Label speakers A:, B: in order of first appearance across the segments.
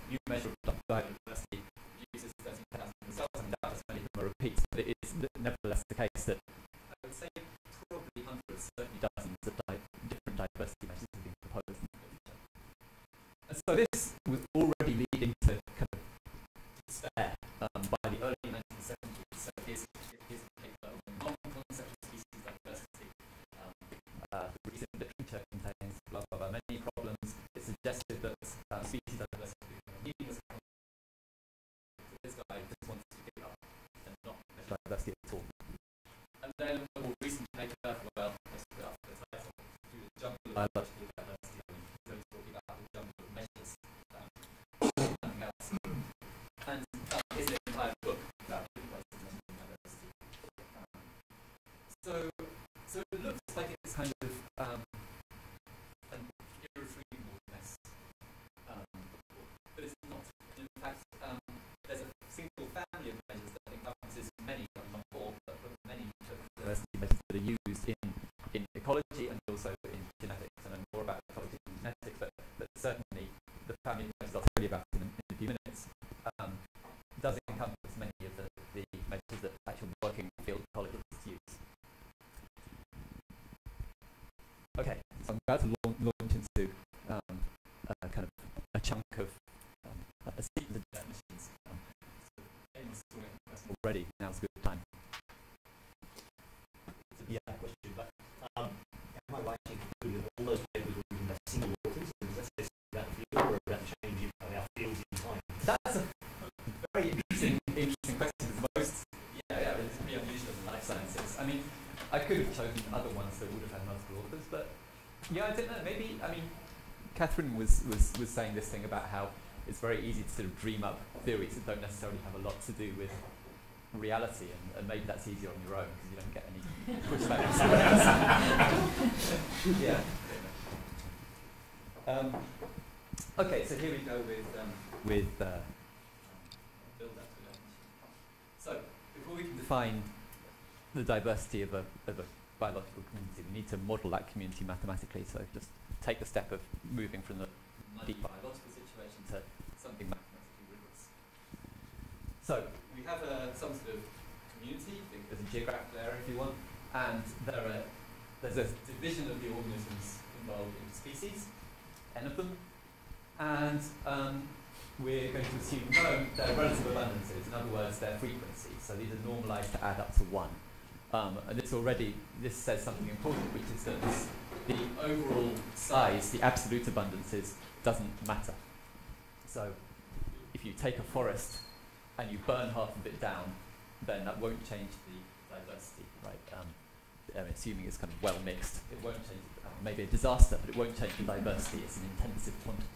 A: new measure of biodiversity uses 13,000 results, and doubtless many of them are repeats, but it is nevertheless the case that I would say probably hundreds, certainly dozens of different diversity measures have been proposed in the literature. And so this was already leading to kind of despair by the early 1970s. So here's a paper on non-conceptual species diversity. The recent literature contains blah blah blah many problems. It suggested that species diversity was this guy just wants to pick up and not measure diversity at all. And then a more recent paper, well, let's put it up the title, to the jungle of biological diversity. So he's talking about the jungle of measures, nothing else. And here's an entire book about diversity. So it looks like it's kind of an irretrievable mess, but it's not. In fact, there's a single family of measures that encompasses many, not all, but many diversity measures that are used in ecology and also in genetics. And I know more about ecology and genetics, but certainly the family of measures I'll tell you about in a few minutes does encompass many of the measures that actual working field ecologists use. Okay, so I'm about to launch into kind of a chunk of a sequence of definitions. Already, now's a good time.
B: Yeah, question, but am I right to conclude that all those papers were written by single authors? Does that say about the field or about changing our fields in time?
A: That's a very interesting question. Most, it's pretty unusual in life sciences. I mean, I could have chosen other ones that would have had multiple authors, but yeah, I don't know. Maybe, I mean, Catherine was saying this thing about how it's very easy to sort of dream up theories that don't necessarily have a lot to do with reality, and maybe that's easier on your own because you don't get any pushback from someone else. Yeah. Okay, so here we go with build up to that. So before we can define the diversity of a biological community, we need to model that community mathematically. So just take the step of moving from the muddy biological situation to something mathematically rigorous. So we have some sort of community. Think there's a geographical area if you want, and there's a division of the organisms involved in species, n of them, and we're going to assume their relative abundances, in other words, their frequency. So these are normalized to add up to 1. And this says something important, which is that the overall size, the absolute abundances, doesn't matter. So if you take a forest and you burn half of it down, then that won't change the diversity, right? Assuming it's kind of well mixed, it won't change. Maybe a disaster, but it won't change the diversity. It's an intensive quantity.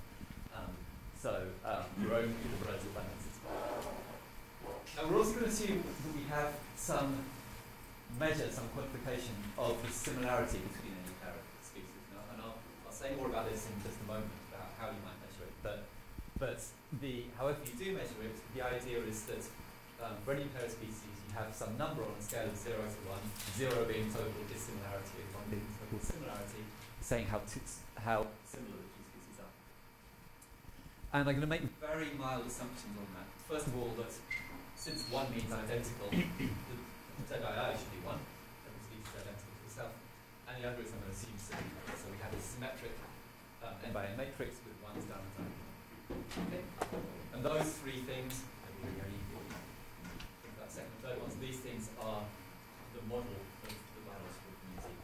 A: Your own relative abundances. Now we're also going to assume that we have some measure, some quantification of the similarity between any pair of species. Now, and I'll say more about this in just a moment about how you might measure it. But however you do measure it, the idea is that for any pair of species, you have some number on a scale of 0 to 1, 0 being total dissimilarity and 1 being total similarity, saying how similar the two species are. And I'm going to make very mild assumptions on that. First of all, that since 1 means identical, the ZII should be 1, every species is identical to itself, and the other is I'm going to assume symmetry. So we have a symmetric n by n matrix with 1s down and down. Okay? And those three things, think about second and third ones, these things are the model of the biological community.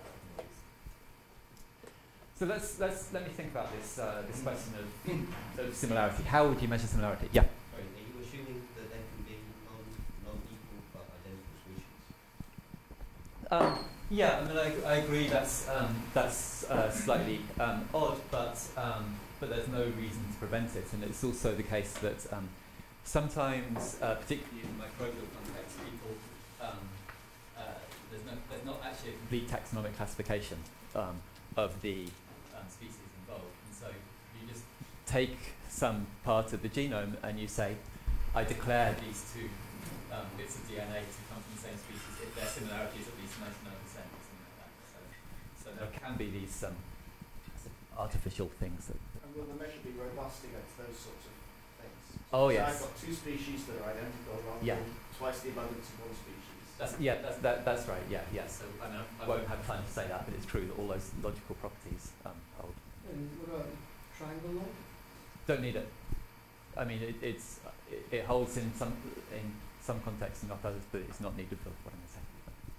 A: So let me think about this question of similarity. How would you measure similarity? Yeah.
B: Sorry, are you assuming that there can be non-equal but identical species?
A: Yeah, I mean, I agree that's slightly odd, but there's no reason to prevent it, and it's also the case that sometimes, particularly in the microbial context, people there's not actually a complete taxonomic classification of the species involved, and so you just take some part of the genome and you say, I declare these two bits of DNA to come from the same species if their similarity is at least 99% or something like that. So there can be these artificial things.
C: And will the measure be robust against those sorts of things.
A: Oh,
C: So
A: yes.
C: I've got two species that are identical rather
A: Yeah.
C: than twice the abundance of one species.
A: That's right. Yeah. So I won't have time to say that, but it's true that all those logical properties hold.
D: And what about triangle law?
A: Don't need it. I mean, it holds in some contexts and not others, but it's not needed for what I'm going to say.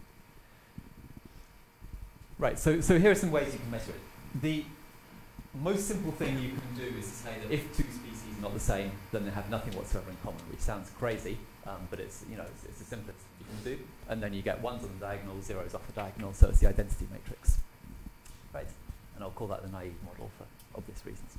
A: Right. So here are some ways you can measure it. The most simple thing you can do is to say that if two species are not the same, then they have nothing whatsoever in common, which sounds crazy, but it's the simplest thing you can do. And then you get ones on the diagonal, zeros off the diagonal, so it's the identity matrix. Right. And I'll call that the naive model for obvious reasons.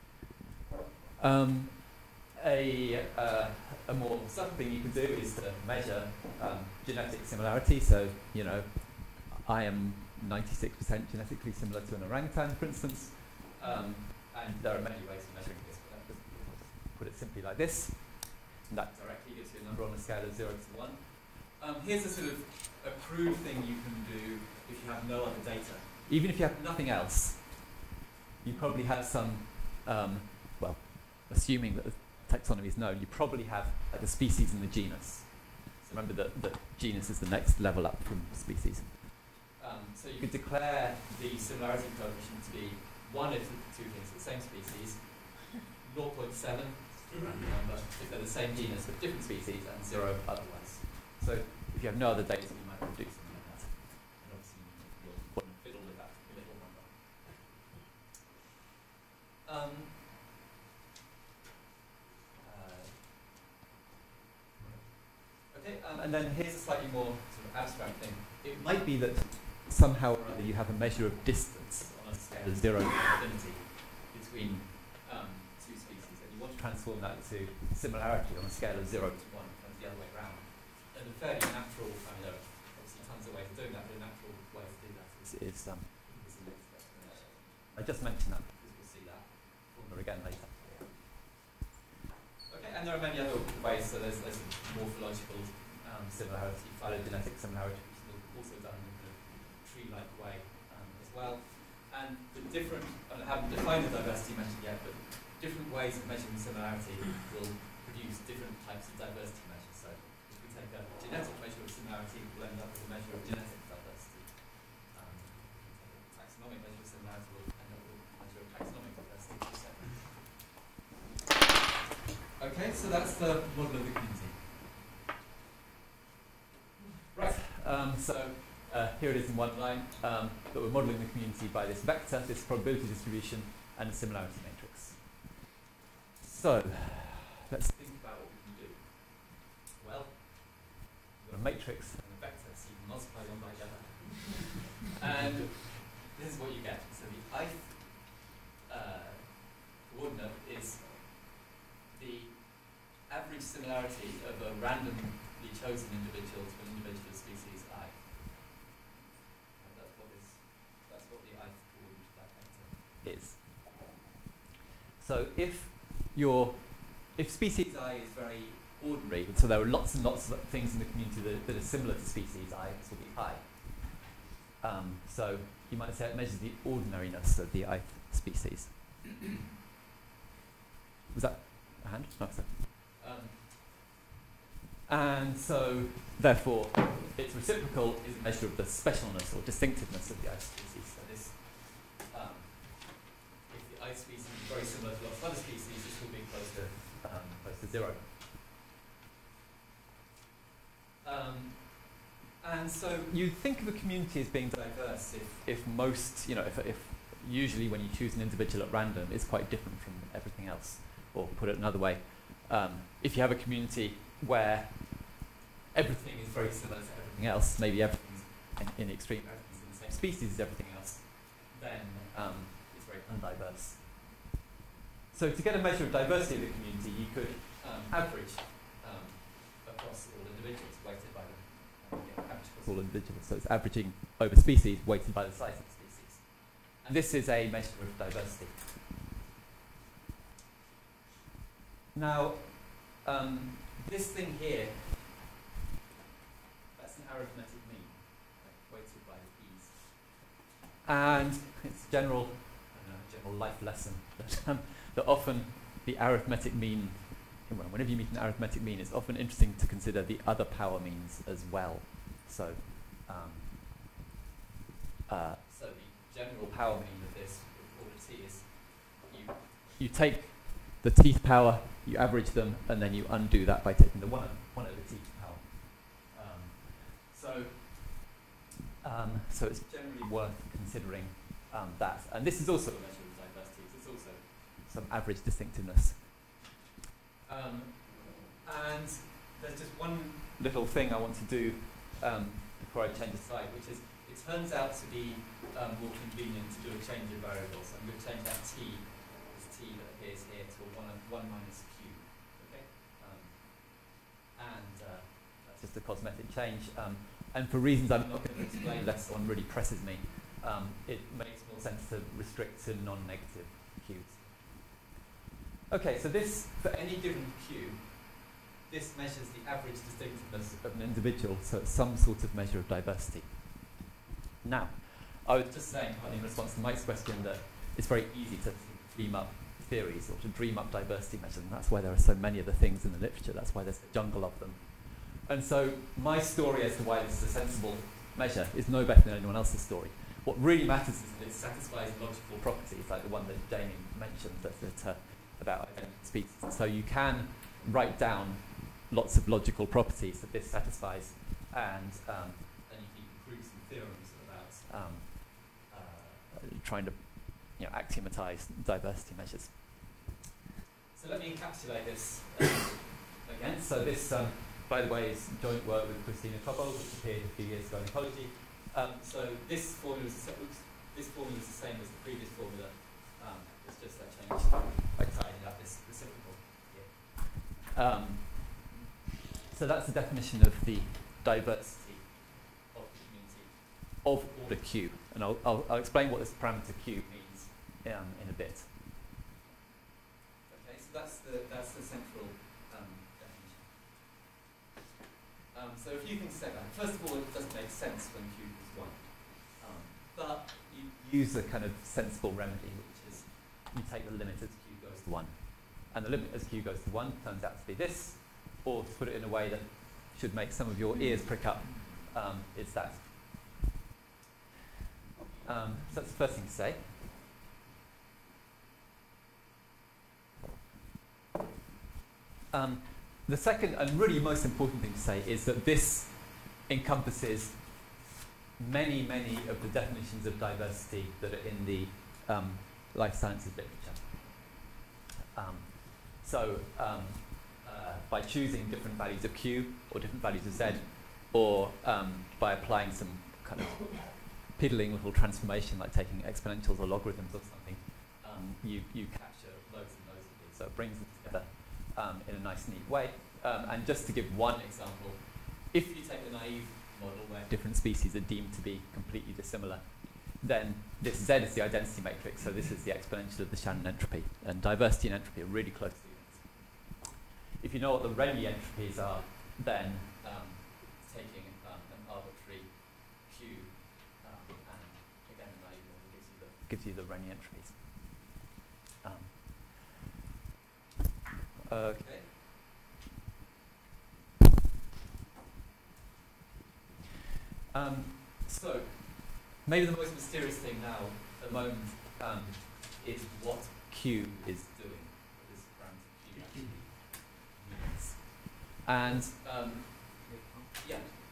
A: A more subtle thing you can do is to measure genetic similarity. So, I am 96% genetically similar to an orangutan, for instance. And there are many ways of measuring this, but I'll just put it simply like this. And that directly gives you a number on a scale of 0 to 1. Here's a sort of a crude thing you can do if you have no other data. Even if you have nothing else, you probably have some, assuming that the taxonomy is known, you probably have like a species in the genus. So remember that the genus is the next level up from species. So you could declare the similarity coefficient to be 1 if the two things are the same species, 0.7 number if they're the same genus but different species, and 0 otherwise. So if you have no other data, you might want to do something like that. And obviously you'll want to fiddle with that little number. And then here's a slightly more sort of abstract thing. It might be that somehow or other you have a measure of distance on a scale of 0 to infinity between two species, and you want to transform that to similarity on a scale of 0 to 1, and the other way around. And a fairly natural, there are obviously tons of ways of doing that, but a natural way to do that is a mixed explanation. I just mentioned that because we'll see that formula again later. Okay, and there are many other ways. So there's morphological similarity, phylogenetic similarity, which is also done in a tree-like way as well. And the different, I haven't defined the diversity mentioned yet, but different ways of measuring similarity will produce different types of diversity measures. So if we take a genetic measure of similarity, we'll end up with a measure of genetic diversity. If we take a taxonomic measure of similarity, we'll end up with a measure of taxonomic diversity. Okay, so that's the model of the community. Right, here it is in one line, but we're modelling the community by this vector, this probability distribution, and a similarity matrix. So, let's think about what we can do. Well, we've got a matrix and a vector, so you can multiply one by the other. And this is what you get. So the ith coordinate is the average similarity of a randomly chosen individual to an individual species I. And that's what the ith coordinate of that vector is. So if species I is very ordinary, so there are lots and lots of things in the community that are similar to species I, this will be I. So you might say it measures the ordinariness of the ith species. Was that a hand? No, sorry. And so, therefore, its reciprocal is a measure of the specialness or distinctiveness of the ith species. So this, if the ith species is very similar to lots of other species, this will be close to 0. And so you think of a community as being diverse if most, if usually when you choose an individual at random, it's quite different from everything else. Or put it another way, if you have a community where everything is very similar to everything else, maybe everything's in the extreme, everything's in the same species as everything else, then it's very undiverse. So to get a measure of diversity of the community, you could average across all individuals weighted by the average across all individuals. So it's averaging over species weighted by the size of the species. And this is a measure of diversity. Now, this thing here, that's an arithmetic mean, weighted by the e's. And it's a general life lesson that often the arithmetic mean, well, whenever you meet an arithmetic mean, it's often interesting to consider the other power means as well. So, so the general power mean of this order t is you take the tth power, you average them, and then you undo that by taking the 1 over tth power. So it's generally worth considering that. And this is also a measure of diversity. It's also some average distinctiveness. And there's just one little thing I want to do before I change the slide, which is it turns out to be more convenient to do a change of variables. I'm going to change that t, this t that appears here, to a 1 minus q. Okay? That's just a cosmetic change. And for reasons I'm not going to explain unless someone really presses me, it makes more sense to restrict to non-negative q's. Okay, so this, for any given q, this measures the average distinctiveness of an individual, so it's some sort of measure of diversity. Now, I was just saying, in response to Mike's question, that it's very easy to dream up theories or to dream up diversity measures, and that's why there are so many of the things in the literature, that's why there's a jungle of them. And so my story as to why this is a sensible measure is no better than anyone else's story. What really matters is that it satisfies logical properties, like the one that Jamie mentioned, about identical species. And so you can write down lots of logical properties that this satisfies, and you can prove some theorems about trying to axiomatize diversity measures. So let me encapsulate this again. So this, by the way, is joint work with Christina Cobbold, which appeared a few years ago in Ecology. So this formula is the same as the previous formula. It's just I changed by tidying up this reciprocal here. So that's the definition of the diversity of the community of order Q, and I'll explain what this parameter Q means in a bit. Okay, so that's the central definition. So a few things to say about it. First of all, it doesn't make sense when Q is 1, but you use a kind of sensible remedy, which is you take the limit as Q goes to 1, and the limit as Q goes to 1 turns out to be this. Or to put it in a way that should make some of your ears prick up, is that. So that's the first thing to say. The second and really most important thing to say is that this encompasses many, many of the definitions of diversity that are in the life sciences literature. By choosing different values of Q or different values of Z, or by applying some kind of piddling little transformation like taking exponentials or logarithms or something, you capture loads and loads of these. So it brings them together in a nice, neat way. And just to give one example, if you take the naive model where different species are deemed to be completely dissimilar, then this Z is the identity matrix, so this is the exponential of the Shannon entropy. And diversity and entropy are really close to if you know what the Renyi entropes are, then taking an arbitrary Q and again the naive model gives you the Renyi entropes. Okay. So maybe the most mysterious thing now at the moment is what Q is doing. This parameter Q. And yeah.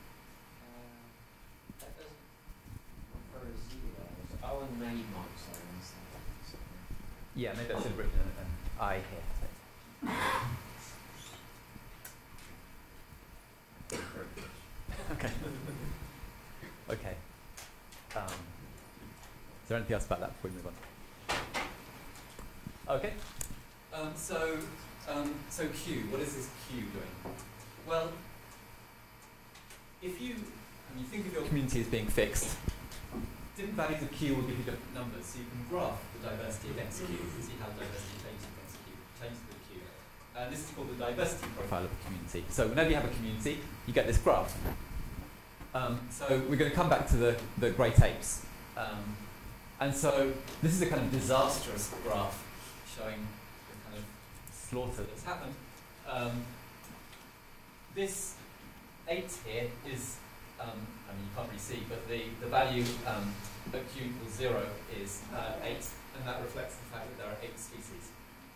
A: Yeah, maybe I should have written an I here. Okay. Okay. Is there anything else about that before we move on? Okay. So Q, what is this Q doing? Well, if you think of your community as being fixed, different values of Q will give you different numbers, so you can graph the diversity against Q and see how diversity changes against Q, changes with Q. This is called the diversity profile of a community. So whenever you have a community, you get this graph. So we're going to come back to the great apes. And so this is a kind of disastrous graph showing the kind of slaughter that's happened. This 8 here is, I mean, you can't really see, but the value at q equals 0 is 8, and that reflects the fact that there are 8 species.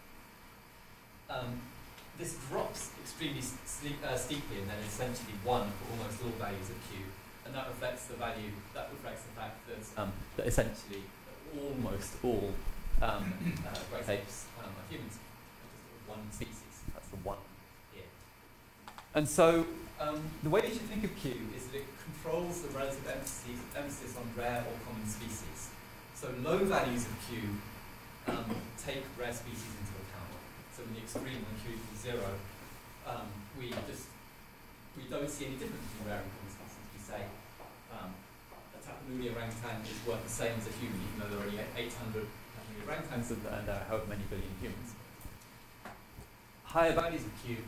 A: This drops extremely steeply, and then essentially 1 for almost all values at q, and that reflects the value. That reflects the fact that essentially almost all great apes are humans. Just one species. That's the 1 here. And so the way you should think of q is that it controls the relative emphasis on rare or common species. So low values of q take rare species into account. So in the extreme, when q equals 0, we don't see any difference between rare and common species. We say a Tapanuli orangutan is worth the same as a human, even though there are only 800 Tapanuli orangutans and there are however many billion humans. Higher values of q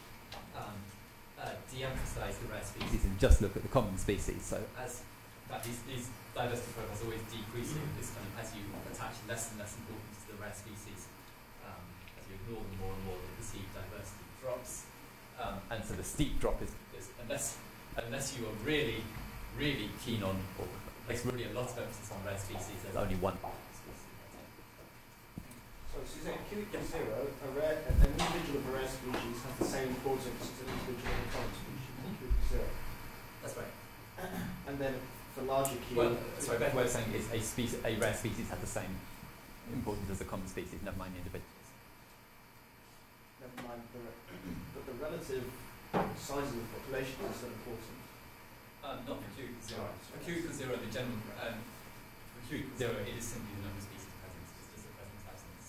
A: de-emphasize the rare species and just look at the common species. So as these diversity profiles always decreasing, this kind of as you attach less and less importance to the rare species, as you ignore them more and more, the perceived diversity drops. And so the steep drop is unless you are really, really keen on, or place really a lot of emphasis on rare species, there's only one species.
C: So you're saying q equals 0, an individual of a rare species has the same importance as an individual of a common species. Q equals 0.
A: That's right.
C: And then for larger q...
A: Well, sorry, a better way of saying it is a rare species has the same importance as a common species, never mind the individuals.
C: Never mind, but the relative size of the population is still important.
A: Not for q equals 0. For q equals 0, the general... for q equals 0, it is simply the number of species present. It's just a presence absence.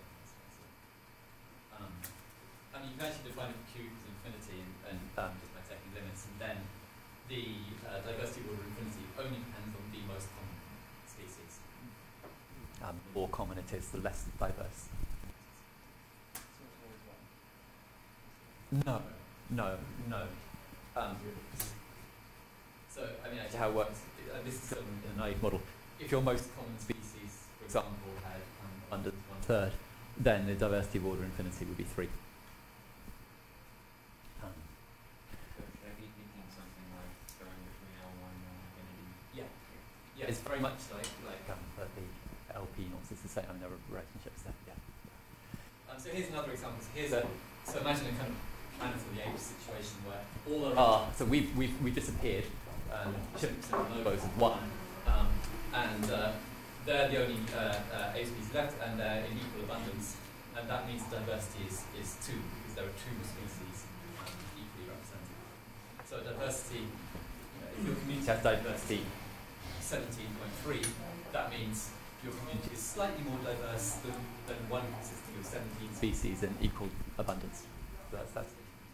A: And you can actually define it for q equals infinity and just by taking limits, and then the diversity of order infinity only depends on the most common species. The more common it is, the less diverse. No. So, I mean, actually, how it works, this is still in a naive model. If your most common species, for example, had under 1/3, then the diversity of order infinity would be 3. Yeah, it's very much like the LP naughts is the same. I mean, there are relationships there. Yeah. So here's another example. So imagine a kind of Planet of the Apes situation where all there are. So we've disappeared. Chimps and bonobos have won, and they're the only ape species left, and they're in equal abundance. And that means diversity is 2 because there are 2 species equally represented. So diversity, if your community has diversity 17.3, that means your community is slightly more diverse than one consisting of 17 species in equal abundance. So that's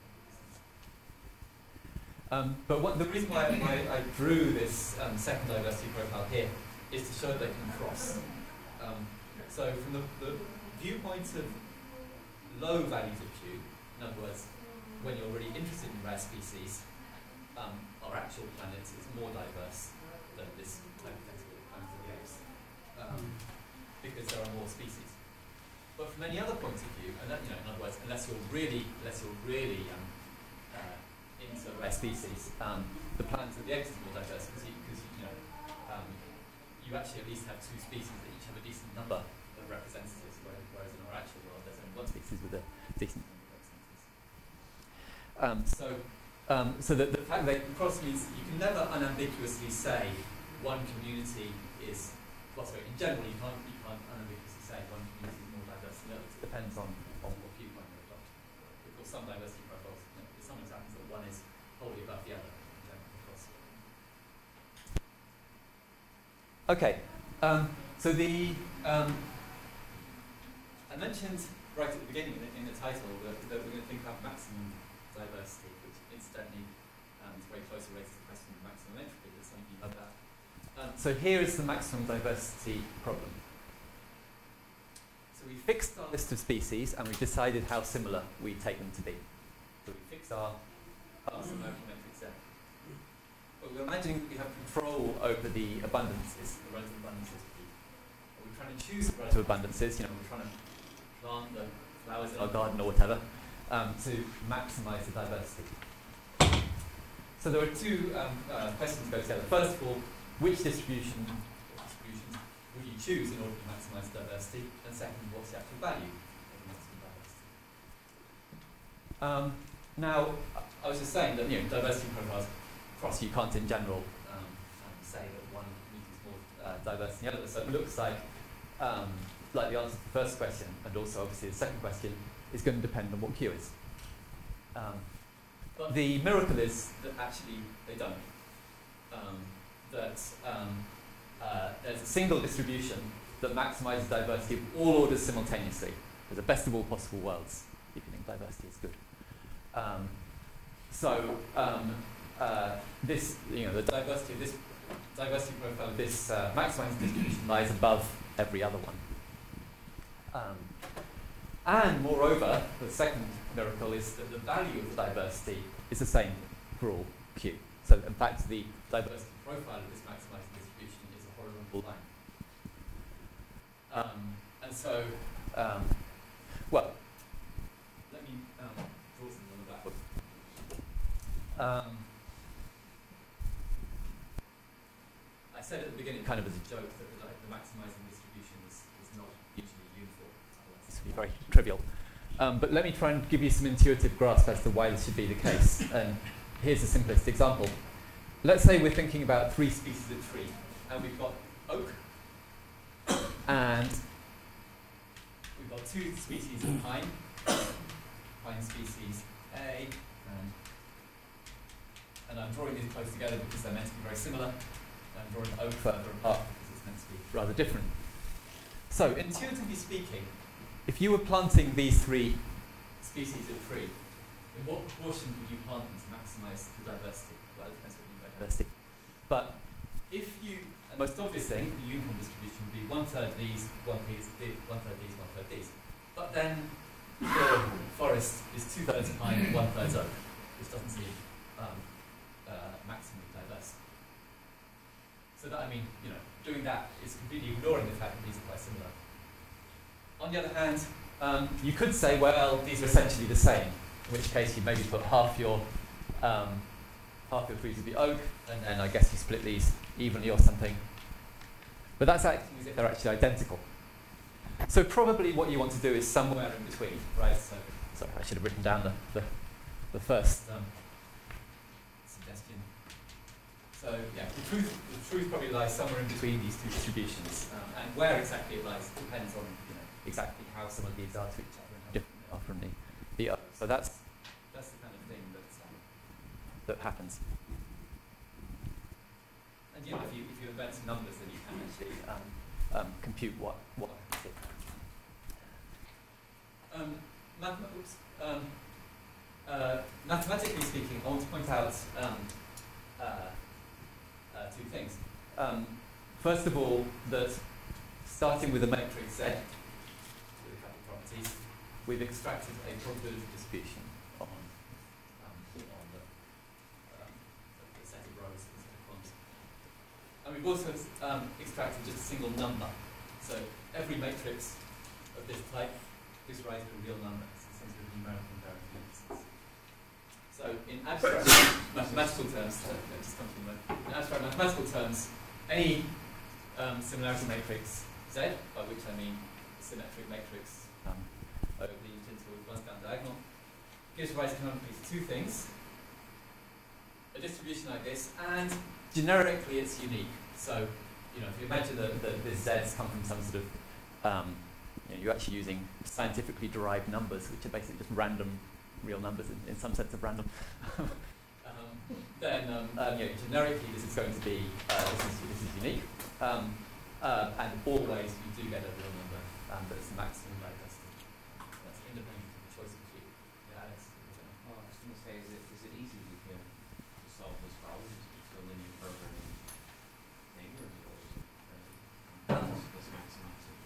A: but the reason why I drew this second diversity profile here is to show that they can cross. So from the viewpoint of low values of q, in other words, when you're really interested in rare species, our actual planet is more diverse than this hypothetical Planet of the Apes, because there are more species. But from any other point of view, and that, in other words, unless you're really into rare species, the Planet of the Apes is more diverse because you actually at least have 2 species that each have a decent number of representatives, whereas in our actual world there's only 1 species with a decent number of representatives. So the fact that they can cross means you can never unambiguously say one community is, well, sorry, in general you can't unambiguously say one community is more diverse than the others. It depends on what viewpoint you're adopting. Of course, some diversity profiles, it sometimes happens that one is wholly above the other. Okay, so I mentioned right at the beginning in the title that we're going to think about maximum diversity, which incidentally is very closely related to the question of maximum entropy, that some of you know that. So here is the maximum diversity problem. So we fixed our list of species and we've decided how similar we take them to be. So we fixed our metric set. But we're imagining that we have control over the abundances, the relative abundances of people. We're trying to choose the relative abundances, we're trying to plant the flowers in our garden or whatever, to maximise the diversity. So there are two questions that go together. First of all, which distributions would you choose in order to maximise diversity? And second, what's the actual value of maximum diversity? Now, I was just saying that diversity profiles across you can't in general say that one is more diverse than the other. So it looks like the answer to the first question, and also obviously the second question, is going to depend on what Q is. But the miracle is that actually they don't. There's a single distribution that maximizes diversity of all orders simultaneously. There's a best of all possible worlds if you think diversity is good. The diversity of this diversity profile of this maximizing distribution lies above every other one. And moreover, the second miracle is that the value of the diversity is the same for all Q. So in fact, the diversity profile of this maximizing distribution is a horizontal line. Well, let me draw something on the blackboard. I said at the beginning, kind of as a joke, that the maximizing distribution is not usually uniform. This would be very trivial. But let me try and give you some intuitive grasp as to why this should be the case. And here's the simplest example. Let's say we're thinking about 3 species of tree, and we've got oak, and we've got 2 species of pine, pine species A, and I'm drawing these close together because they're meant to be very similar. I'm drawing oak further apart because it's meant to be rather different. So, intuitively speaking, if you were planting these 3 species of tree, in what proportion would you plant them to maximise the diversity? Well, it depends what you mean by diversity. But if you, the most obvious thing, the uniform distribution would be 1/3 these, 1/3 these, 1/3 these, 1/3 these. But then the forest is 2/3 pine, 1/3 oak, which doesn't seem maximally diverse. So that, doing that is completely ignoring the fact that these are quite similar. On the other hand, you could say, well, these are essentially the same, in which case you maybe put half your trees would be oak, and then I guess you split these evenly or something. But that's acting as if they're actually identical. So probably what you want to do is somewhere in between, right? So, sorry, I should have written down the first suggestion. So yeah, the truth probably lies somewhere in between these 2 distributions, and where exactly it lies depends on exactly how some of these are to each other and how different they are from the other. So that's the kind of thing that happens. And if you invent some numbers, then you can actually compute what happens. Mathematically speaking, I want to point out 2 things. First of all, that starting with a matrix Z, with a couple of properties, we've extracted a probability distribution on the set of rows and set of columns. And we've also extracted just a single number. So every matrix of this type gives rise to a real number. It's a sense of numerical invariant indices. So in abstract mathematical terms, in abstract mathematical terms, any similarity matrix Z, by which I mean symmetric matrix over the interval runs down diagonal, gives rise canonically to 2 things: a distribution like this, and generically it's unique. So, if you imagine that the Z's come from some sort of, you're actually using scientifically derived numbers, which are basically just random real numbers in some sense of random. Then generically this is going to be this is unique, and always you do get a real number that's the maximum diversity. That's independent of the choice of Q. Yeah, Alex.
E: Well, I was going to say, is it easy to solve this problem? Is it a linear programming thing, or is it this maximize it?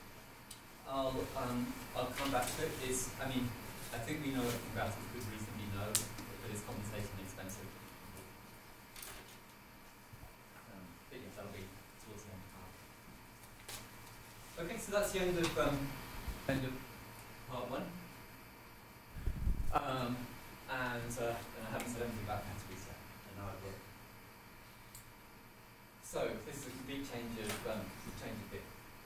A: I'll come back to it. I think we know everything about it. We could reasonably know that it's computationally expensive. But yeah, that'll be towards the end. Okay, so that's the end of part 1. and I haven't said anything about categories yet.
B: And now I've got
A: So this is a complete change of view.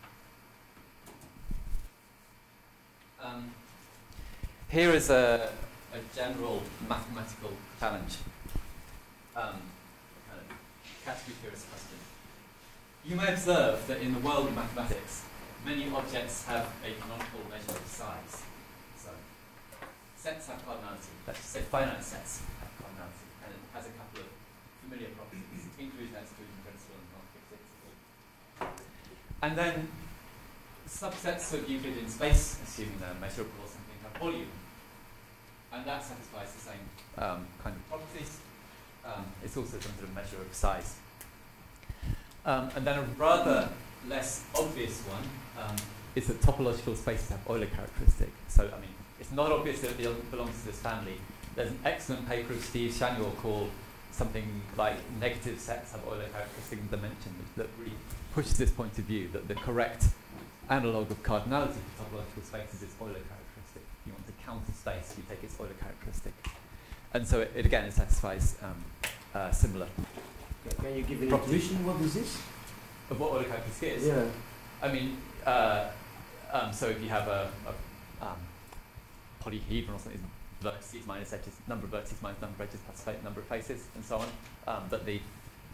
A: Here is a general mathematical challenge, kind of category theorist question. You may observe that in the world of mathematics, many objects have a canonical measure of size. So sets have cardinality. Let's just say finite sets have cardinality, and it has a couple of familiar properties: inclusion, exclusion principle, and non-fixable. And then subsets of Euclidean space, assuming they're measurable or something, have volume. And that satisfies the same kind of properties. It's also some sort of measure of size. And then a rather less obvious one is that topological spaces have Euler characteristic. So, I mean, it's not obvious that it belongs to this family. There's an excellent paper of Steve Shanuel called something like negative sets have Euler characteristic in dimension that really pushes this point of view that the correct analogue of cardinality for topological spaces is Euler characteristic. You want to counter space, you take its Euler characteristic. And so it again, it satisfies similar.
C: Can you give an
A: Property.
C: intuition? What is this?
A: Of what Euler characteristic is?
C: Yeah.
A: I mean, so if you have a polyhedron or something, vertices minus edges, number of vertices minus number of edges plus number of faces, and so on. But the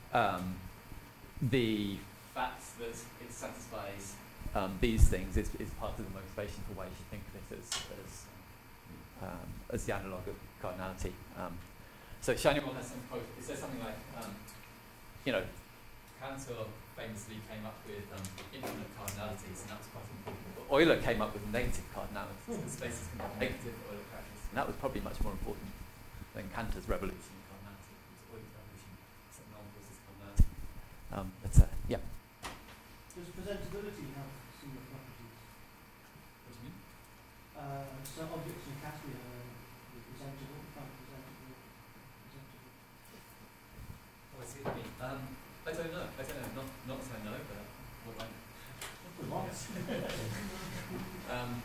A: fact that it satisfies these things is part of the motivation for why you should think of it as the analogue of cardinality. So Shanuel has some quote. It says something like, Cantor famously came up with infinite cardinalities, and that was quite important. But Euler came up with negative cardinalities. The spaces can have negative Euler characteristics, and that was probably much more important than Cantor's revolution in cardinality. It was Euler's revolution, so non-causes cardinality. Yeah.
D: Does presentability have similar properties?
A: What do you mean?
D: So objects in category are presentable, presentable.
A: Oh, I see what you mean. I don't know. Not as I know, but what I know.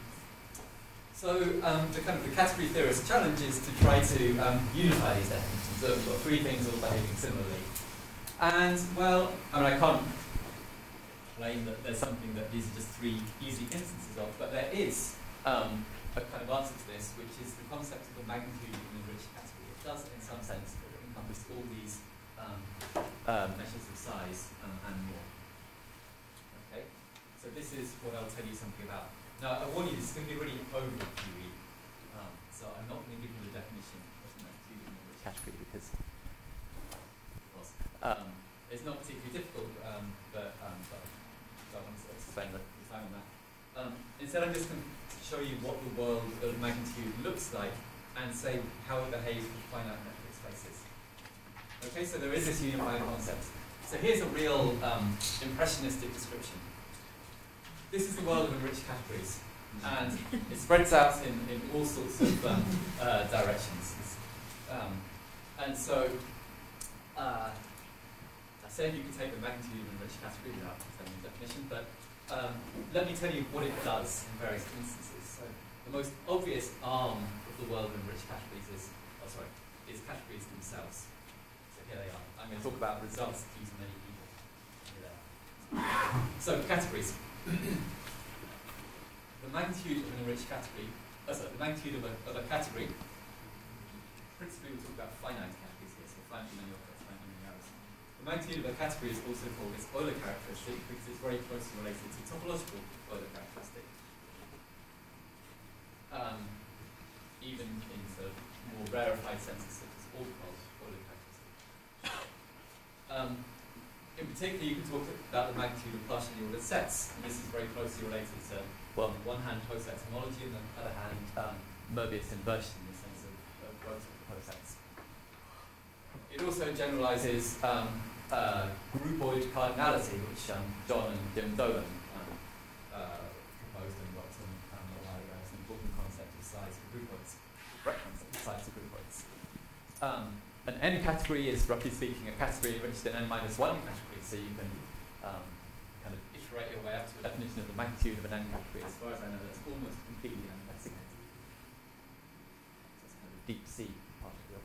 A: The category theorist challenge is to try to unify these definitions. So we've got three things all behaving similarly. And, well, I mean, I can't claim that there's something that these are just three easy instances of, but there is a kind of answer to this, which is the concept of the magnitude of an enriched category. It does, in some sense, encompass all these measures of size and more. Okay, so this is what I'll tell you something about. Now, I warn you, this is going to be really overviewy, so I'm not going to give you the definition of the magnitude of an enriched category because it's not particularly difficult, but I don't want to spend the time on that. Instead, I'm just going to show you what the world of magnitude looks like and say how it behaves with finite metric spaces. Okay, so there is this unifying concept. So here's a real impressionistic description. This is the world of enriched categories, and it spreads out in all sorts of directions. And so, I said you could take the magnitude of an enriched category without telling the definition, but let me tell you what it does in various instances. So the most obvious arm of the world of enriched categories is categories themselves. So here they are. I'm going to talk about results used in many people. Here they are. So categories. The magnitude of an enriched category, the magnitude of a category, principally we'll talk about finite categories here, so finitely many objects, finitely many arrows. The magnitude of a category is also called its Euler characteristic because it's very closely related to topological Euler characteristic. Even in sort of more rarefied senses such as Orbital's Euler characteristic. In particular, you can talk about the magnitude of partially ordered sets, and this is very closely related to, well, on the one hand, closed-set homology, and on the other hand, Möbius inversion in the sense of growth of closed sets. It also generalizes groupoid cardinality, which John and Jim Dolan proposed and worked on a while ago. It's an important concept of size for groupoids, correct concept of size for groupoids. An n category is, roughly speaking, a category enriched in n minus 1 category, so you can kind of iterate your way up to a definition of the magnitude of an n category. As far as I know, that's almost completely uninvestigated. So it's kind of a deep sea part of the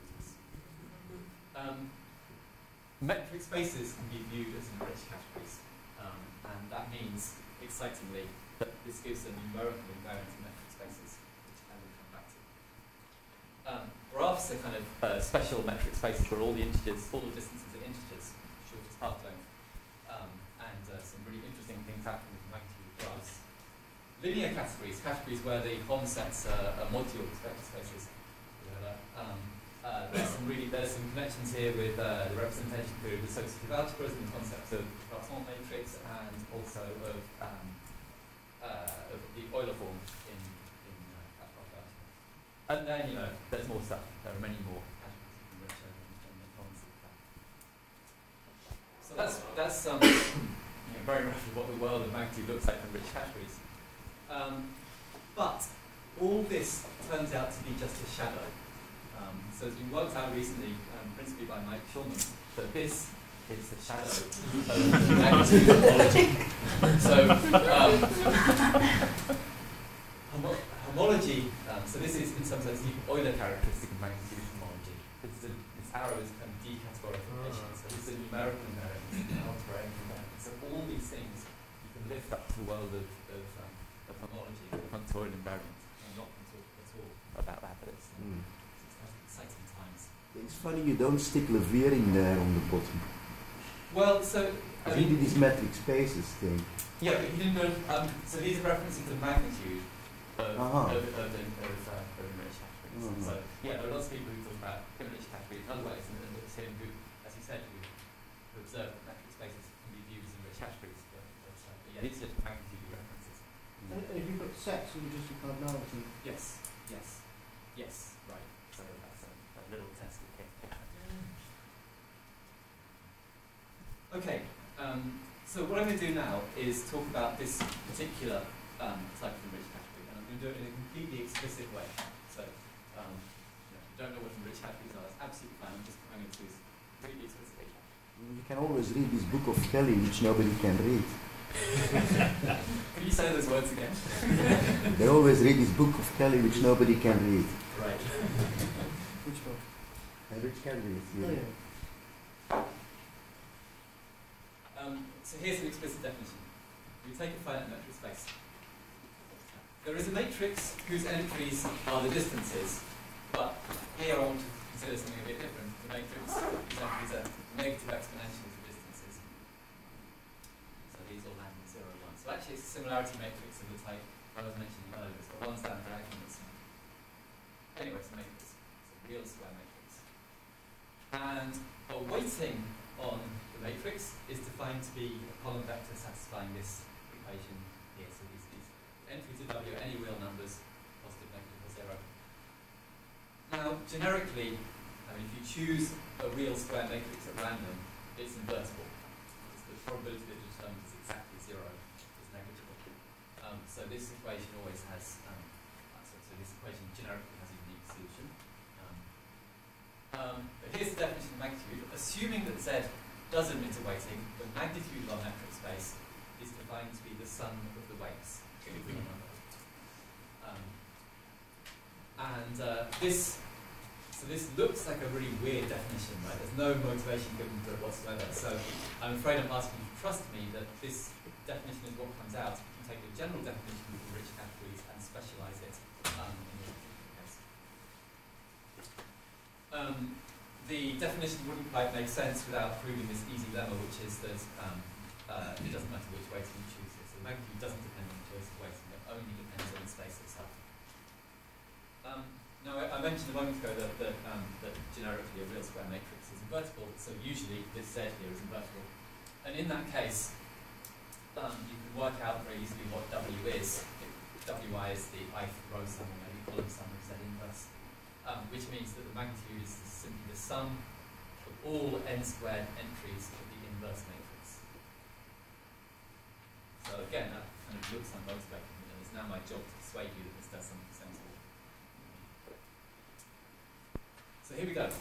A: Metric spaces can be viewed as enriched categories, and that means, excitingly, that this gives a numerical invariant in metric spaces, which I will come back to. Graphs are kind of special metric spaces where all the integers, all the distances are integers, shortest path length, and some really interesting things happen with magnitude graphs. Linear categories, categories where the Hom sets are modules, vector spaces. There's some connections here with the representation theory of associative algebras and the concept of Cartan matrix, and also of the Euler form in Categorical algebra. And then, there's more stuff. There are many more categories you can reach over in the concept of that. So that's very roughly what the world of magnitude looks like in rich categories. But all this turns out to be just a shadow. So it's been worked out recently, principally by Mike Shulman, that this is the shadow of magnitude homology. So homology, so this is in some sense the Euler characteristic of magnitude homology. This arrow is kind of decategorification, so this is a numerical invariance, an algebraic invariance. So all these things you can lift up to the world of homology, the Huntonian invariant. I'm not going to talk at all about that, but it's exciting times.
F: It's funny you don't stick Levering there on the bottom.
A: Well, so
F: I think these metric spaces thing.
A: Yeah, but he didn't know. So these are referencing the magnitude of enriched categories. So yeah, there are lots of people who talk about enriched categories in other ways, and it's him who, as he said, who observed that metric spaces can be viewed as enriched categories. But yeah, these are just magnitude references.
D: And if you put sets, will you just be cardinality?
A: Yes, right. So that's a little test of case. Okay, so what I'm going to do now is talk about this particular type of enriched category, and I'm going to do it in a completely explicit way. So, if you don't know what enriched categories are, that's absolutely fine. I'm going to do this completely explicitly.
F: You can always read this book of Kelly, which nobody can read.
A: Can you say those words again?
F: They always read this book of Kelly, which nobody can read.
A: Right.
D: Which one?
F: Which can read?
D: Oh, yeah.
A: So here's an explicit definition. We take a finite metric space. There is a matrix whose entries are the distances, but here I want to consider something a bit different. The matrix whose entries are negative exponentials of distances. So these all land in 0 and 1. So actually it's a similarity matrix of the type I was mentioning earlier. It's got one standard argument. Anyway, it's a matrix. It's a real square matrix. And a weighting on the matrix is defined to be a column vector satisfying this equation here. So these entries of W are any real numbers, positive, negative, or 0. Now, generically, if you choose a real square matrix at random, it's invertible. Because the probability that it determines is exactly 0 is negligible. So this equation always has, so this equation generically has a unique solution. But here's the definition of magnitude. Assuming that Z does admit a weighting, the magnitude of our metric space is defined to be the sum of the weights in a real number. So this looks like a really weird definition, right? There's no motivation given to it whatsoever. So I'm afraid I'm asking you to trust me that this definition is what comes out. You can take the general definition of the rich categories and specialize it in this particular case. The definition wouldn't quite make sense without proving this easy lemma, which is that it doesn't matter which weighting you choose here. So the magnitude doesn't depend on the choice of weighting, it only depends on the space itself. Now, I mentioned a moment ago that generically a real square matrix is invertible, so usually this Z here is invertible. And in that case, you can work out very easily what W is. Wi is the ith row sum or maybe column sum of Z inverse, which means that the magnitude is simply the sum of all n squared entries of the inverse matrix. So again, that kind of looks unmotivating, and it's now my job to persuade you that this does something sensible. So here we go.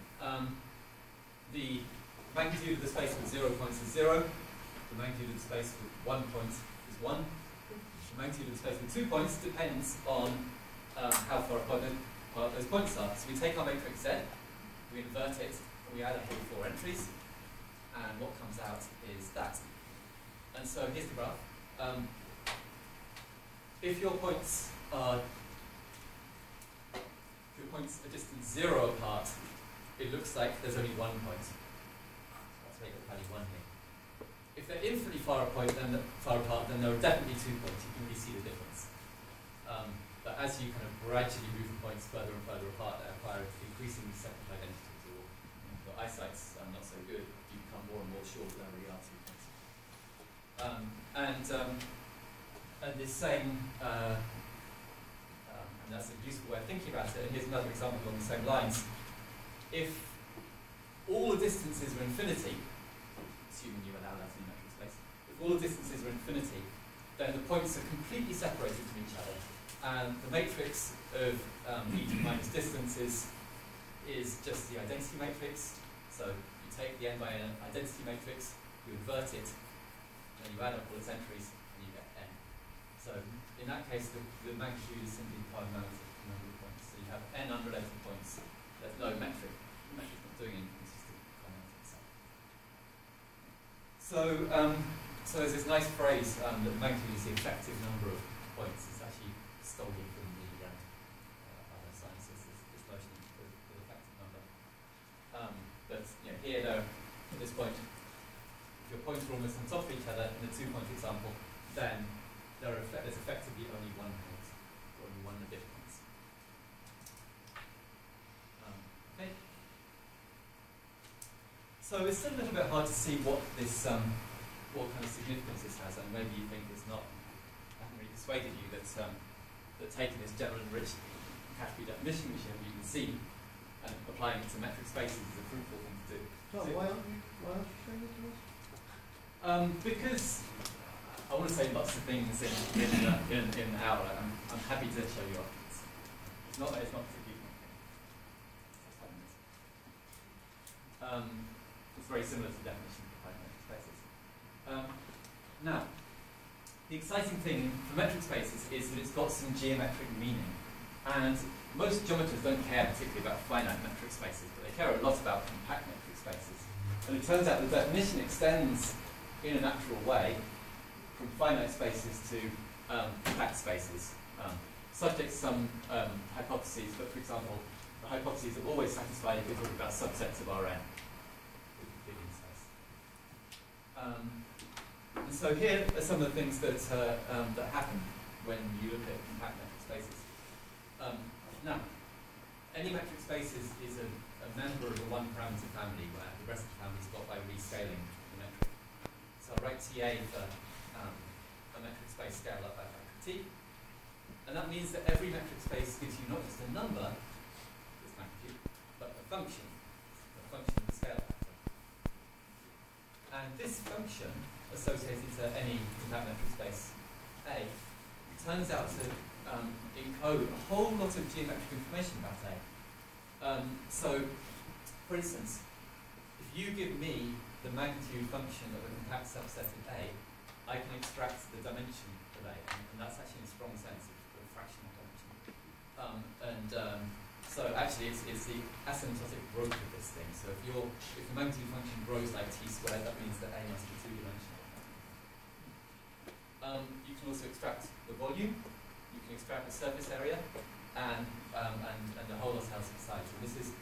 A: The magnitude of the space with 0 points is 0. The magnitude of the space with 1 point is 1. The magnitude of the space with 2 points depends on how far apart those points are. So we take our matrix Z, we invert it from we add up all 4 entries, and what comes out is that. And so here's the graph. If your points are distant 0 apart, it looks like there's only 1 point. So let's make the value 1 here. If they're infinitely far apart, then there are definitely 2 points. You can really see the difference. But as you kind of gradually move the points further and further apart, they acquire increasingly separate identities. Or your eyesight's not so good, you become more and more sure that there really are 2 points. And this same, and that's a useful way of thinking about it. And here's another example along the same lines. If all the distances are infinity, assuming you allow that in metric space, if all the distances are infinity, then the points are completely separated from each other. And the matrix of e minus distances is just the identity matrix. So you take the n by n identity matrix, you invert it, then you add up all its entries, and you get n. So in that case, the magnitude is simply the prime amount of the number of points. So you have n unrelated points. There's no metric. The metric's not doing anything, it's just a comment itself. So there's this nice phrase that the magnitude is the effective number of points. It's actually stolen from the other sciences, this notion of the effective number. But here, though, at this point, if your points are almost on top of each other in the 2-point example, then there's effectively only 1 point, or only 1 bit points. Okay. So it's still a little bit hard to see what this, what kind of significance this has, and maybe you think it's not. I haven't really persuaded you that that taking this general enriched category definition, which you haven't even seen, and applying it to metric spaces is a fruitful thing to do.
D: So why aren't you showing it to us?
A: Because I want to say lots of things in an hour. I'm happy to show you afterwards. It's not particularly complicated. It's very similar to the definition of applied metric spaces. Now, the exciting thing for metric spaces is that it's got some geometric meaning. And most geometers don't care particularly about finite metric spaces, but they care a lot about compact metric spaces. And it turns out the definition extends in a natural way from finite spaces to compact spaces, subject to some hypotheses, but for example, the hypotheses are always satisfied if we're talking about subsets of Rn within space. And so here are some of the things that that happen when you look at compact metric spaces. Now, any metric space is a member of a one-parameter family where the rest of the family is got by rescaling the metric. So I'll write TA for a metric space scaled up by factor t. And that means that every metric space gives you not just a number, this magnitude, but a function of the scale factor. And this function, associated to any compact metric space A, turns out to encode a whole lot of geometric information about A. So, for instance, if you give me the magnitude function of a compact subset of A, I can extract the dimension of A, and that's actually in a strong sense of fractional dimension. So actually it's the asymptotic growth of this thing. So if the magnitude function grows like t squared, that means that A must be 2-dimensional. You can also extract the volume, you can extract the surface area, and a whole lot else inside. So this is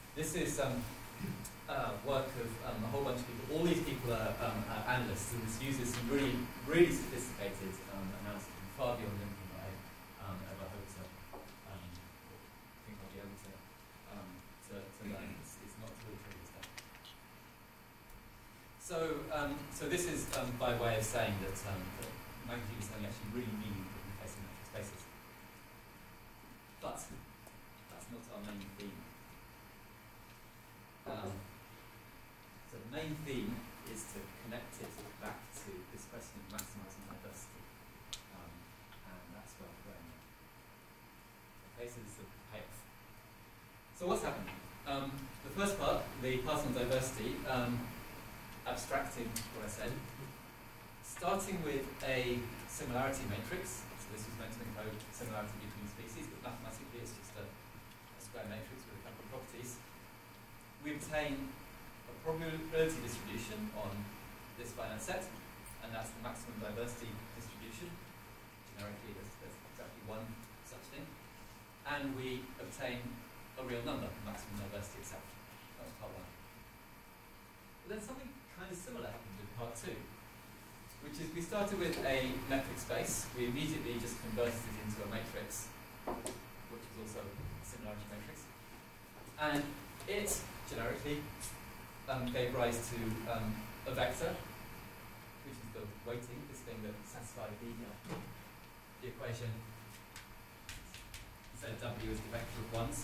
A: work of a whole bunch of people. All these people are analysts, and this uses some really, really sophisticated analysis, far beyond anything that I ever hope to think I'll be able to learn. It's not really trivial stuff. So this is by way of saying that magnitude is something actually really meaningful in the case of metric spaces. But that's not our main theme. So the main theme is to connect it back to this question of maximising diversity. And that's where we're going. Okay, so this is the payoff. So what's happened? The first part, the part on diversity, abstracting what I said, starting with a similarity matrix. So this was meant to encode similarity between species, but mathematically it's just a square matrix with a couple of properties. We obtain probability distribution on this finite set, and that's the maximum diversity distribution. Generically, there's exactly one such thing. And we obtain a real number, the maximum diversity itself. That was part one. But then something kind of similar happened in part two, which is we started with a metric space. We immediately just converted it into a matrix, which is also a similarity matrix. And it, generically, gave rise to a vector, which is the weighting, this thing that satisfied the equation. So W is the vector of ones.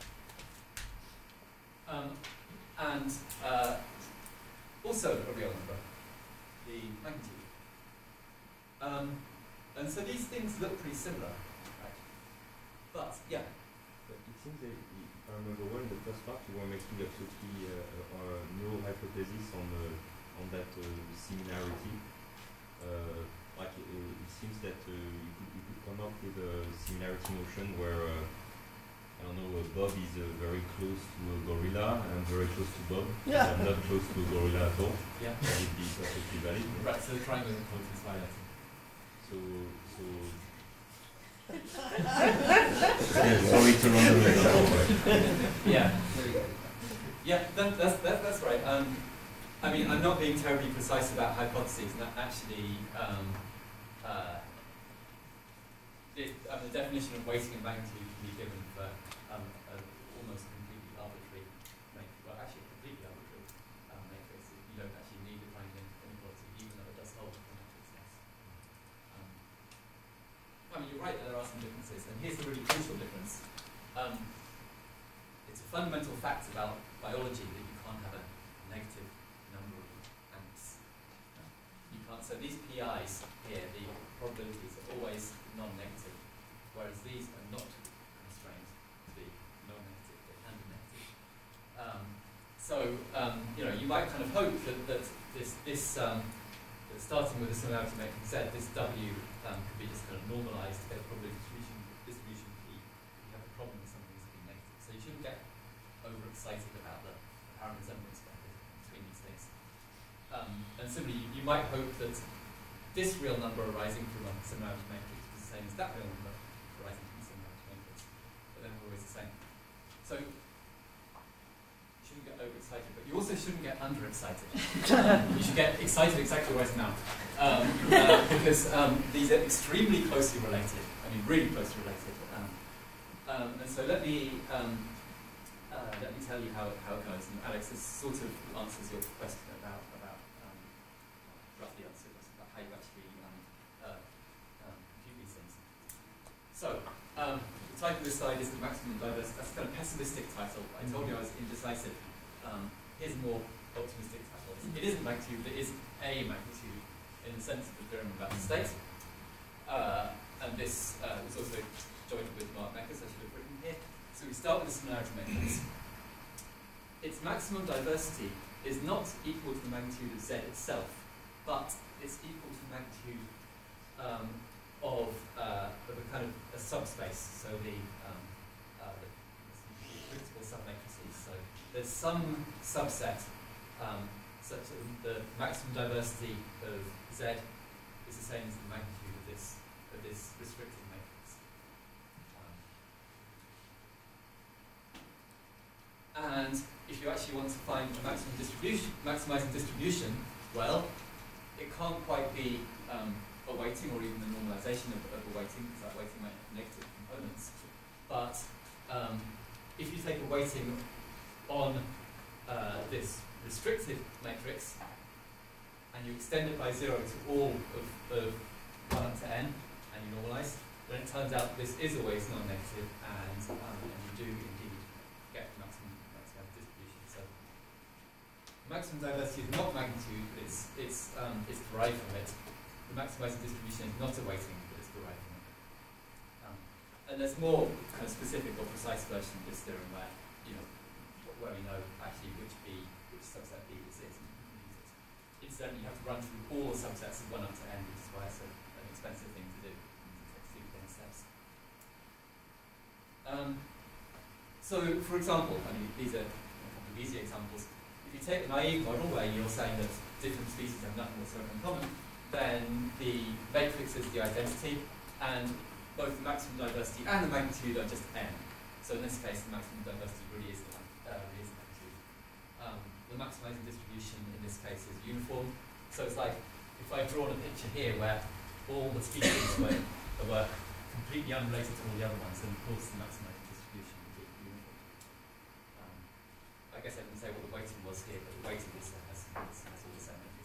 A: And also a real number, the magnitude. And so these things look pretty similar, right? But, yeah.
G: But it seems that, if I remember well, in the first part you were making absolutely no hypothesis on that similarity. It seems that you could come up with a similarity notion where, I don't know, Bob is very close to a gorilla, and I'm very close to Bob.
D: Yeah.
G: I'm not close to a gorilla at all.
A: Yeah.
G: That would be perfectly valid.
A: Right, so the triangle inequality is violated.
G: Sorry to run away.
A: Yeah, there we go. Yeah, that's right. I mean, I'm not being terribly precise about hypotheses, and that actually, the definition of weighting and magnitude can be given for almost completely arbitrary matrix. Well, actually, completely arbitrary matrix. You don't actually need the triangle inequality, even though it does hold the matrix. Yes. I mean, you're right that there are some differences, and here's the really crucial difference. It's a fundamental fact about biology that you can't have a negative number of ants. You can't. So these PIs here, the probabilities are always non-negative, whereas these are not constrained to be non-negative. They can be negative. You know, you might kind of hope that that starting with a similarity matrix Z, this W could be just kind of normalized to get a probability distribution P. You have a problem with something that's being negative. So you shouldn't get overexcited about the apparent resemblance between these things. And similarly, you might hope that this real number arising from a similarity matrix is the same as that real number arising from a similarity matrix, but then they're always the same. So you shouldn't get overexcited, but you also shouldn't get underexcited. You should get excited exactly right now, because these are extremely closely related. I mean, really closely related. And so let me tell you how it goes. And Alex, this sort of answers your question about roughly answers about how you actually compute these things. So the title of this slide is the maximum diversity. That's a kind of pessimistic title. I told you I was indecisive. Here's a more optimistic title. It isn't magnitude, but it is a magnitude in the sense of the theorem about the state. And this was also joined with Mark Meckers, I should have written here. So we start with the similarity matrix. Its maximum diversity is not equal to the magnitude of Z itself, but it's equal to the magnitude of a kind of a subspace. So the principal submatrices. So there's some subset such that the maximum diversity of Z is the same as the magnitude of this restricted matrix. And if you actually want to find a maximum distribution, maximizing distribution, well, it can't quite be a weighting or even a normalization of a weighting, because that weighting might have negative components. But if you take a weighting on this restricted matrix and you extend it by 0 to all of 1 up to n, and you normalize, then it turns out this is always non-negative, and you do indeed get maximum distribution. So maximum diversity is not magnitude, but it's derived from it. The maximizing distribution is not a weighting, but it's derived from it. And there's more kind of specific or precise version of this theorem where, you know, where we know actually which subset B this is, and you can use it. Incidentally, you have to run through all the subsets of 1 up to n, which is why it's an expensive thing to do. It takes 2 steps. So, for example, I mean, these are a couple of easy examples. If if you take the naive model where you're saying that different species have nothing whatsoever in common, then the matrix is the identity, and both the maximum diversity and the magnitude are just n. So in this case, the maximum diversity really is the magnitude. The maximizing distribution in this case is uniform. So it's like if I've drawn a picture here where all the species were completely unrelated to all the other ones, then of course the maximizing distribution would be uniform. I guess I can say what the weighting was here, but the weighting is has all the same entries.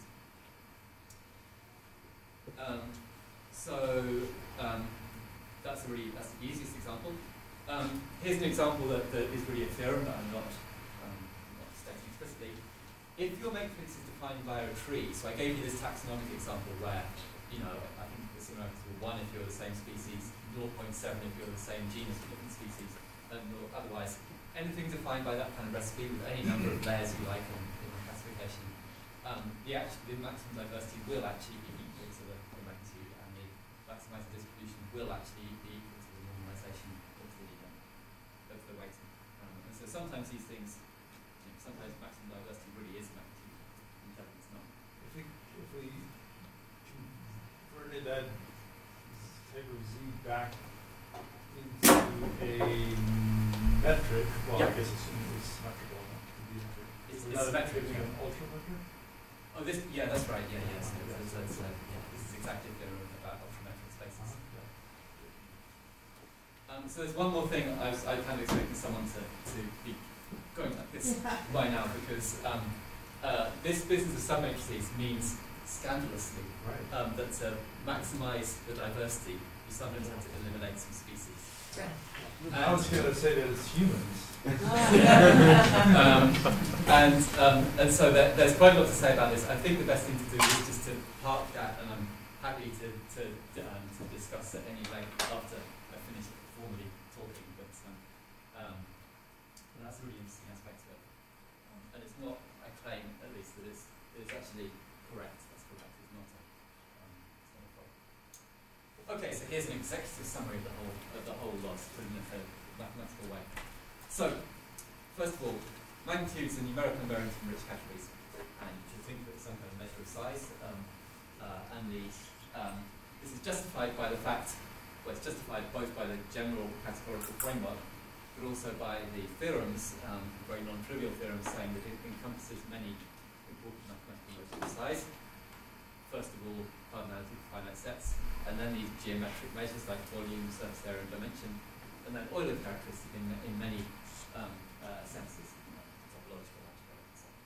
A: That's the easiest example. Here's an example that is really a theorem that I'm not stating explicitly. If your matrix is defined via a tree, so I gave you this taxonomic example where, I think the similarities were 1 if you're the same species, 0.7 if you're the same genus or different species, and otherwise anything defined by that kind of recipe with any number of layers you like in the classification, the maximum diversity will actually be equal to the magnitude, and the maximizing distribution will actually be equal to the normalization of the weighting. And so sometimes these things, sometimes maximum diversity really is magnitude, and sometimes it's not.
H: If we converted that type of z back into a metric, well,
A: Yeah.
H: I guess it's symmetrical enough to be metric.
A: It's
H: Rather than
A: symmetric,
H: using
A: yeah.
H: an ultra metric?
A: Oh, this right. Yeah. So this is exactly the theorem about ultrametric spaces. So there's one more thing I kind of expected someone to be going like this by now, because this business of submatrices means scandalously that to maximize the diversity, you sometimes have to eliminate some species.
H: I was going to say that it's humans.
A: And so there's quite a lot to say about this. I think the best thing to do is just to park that, and I'm happy to discuss at any length after I finish formally talking. But that's a really interesting aspect of it. And it's not, I claim at least, that it's actually correct. That's correct. It's not a problem. Okay, so here's an executive summary of the whole lot, put in a mathematical way. So, first of all, magnitudes are numerical invariants from rich categories, and you should think that it's some kind of measure of size. This is justified by the fact, well, it's justified both by the general categorical framework, but also by the theorems, very non-trivial theorems, saying that it encompasses many important mathematical measures of size. First of all, cardinality for finite sets, and then these geometric measures like volume, surface area, and dimension, and then Euler characteristic in many senses, topological, algebraic, and so on.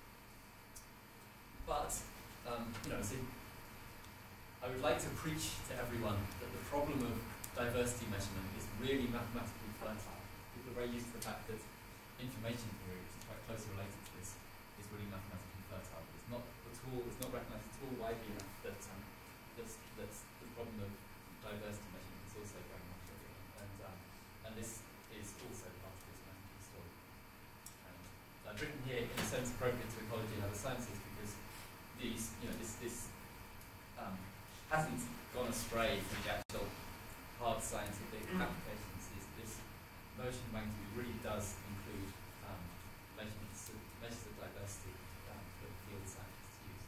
A: But, see, I would like to preach to everyone that the problem of diversity measurement is really mathematically fertile. People are very used to the fact that information theory, which is quite closely related to this, is really mathematically fertile. It's not recognized at all widely enough that the problem of diversity measurement is also very much trivial. And this is also part of this mathematical story. I've written here in a sense appropriate to ecology and other sciences because this hasn't gone astray from the actual hard scientific applications. This notion of magnitude really does include measures of diversity that field scientists use.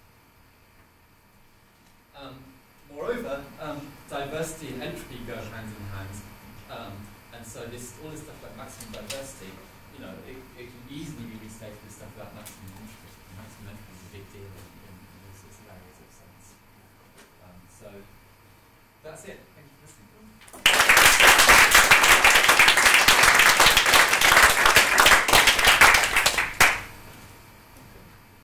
A: Moreover, diversity and entropy go hand in hand, and so all this stuff about maximum diversity, it can easily be restated as stuff about maximum entropy. Maximum entropy is a big deal in all sorts of areas of science. So that's it. Thank you for listening.